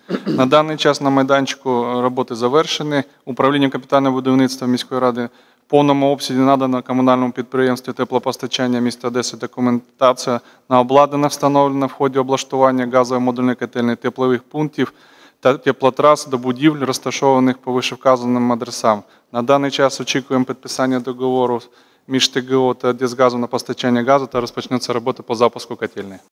На даний час на майданчику роботи завершені. Управлінням капітального будівництва міської ради в повному обсязі надано комунальному підприємству теплопостачання міста Одеси документація на обладнання, встановлена в ході облаштування газової модульної котельні, теплових пунктів та теплотрас до будівель, розташованих по вищевказаним адресам. На даний час очікуємо підписання договору між ТГО та Одесгазом на постачання газу та розпочнеться робота по запуску котельні.